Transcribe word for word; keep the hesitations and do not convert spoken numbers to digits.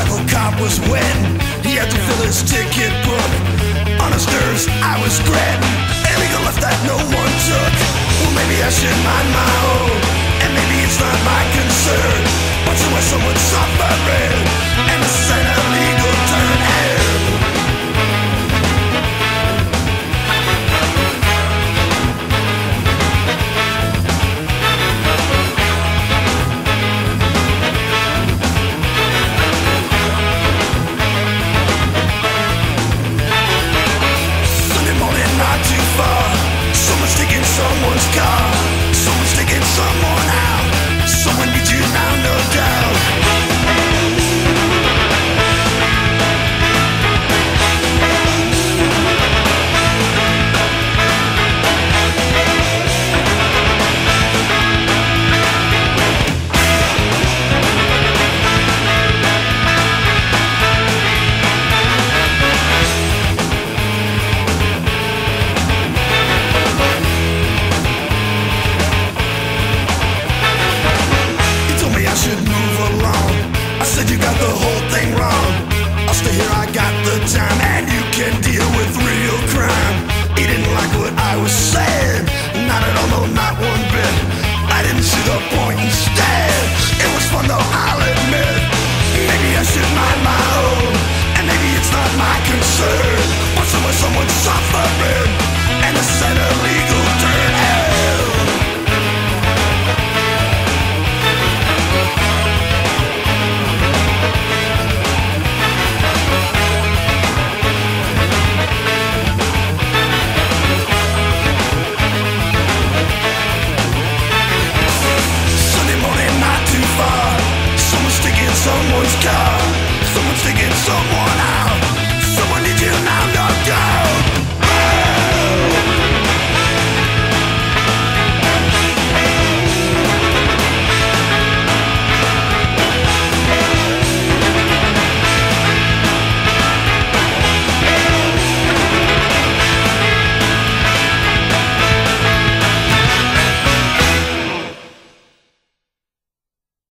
rival cop was wetting. He had to fill his ticket book. On his nerves, I was grabbing. Illegal left that no one took. Well, maybe I should mind my own, and maybe it's not my concern. Watching where someone's suffering, and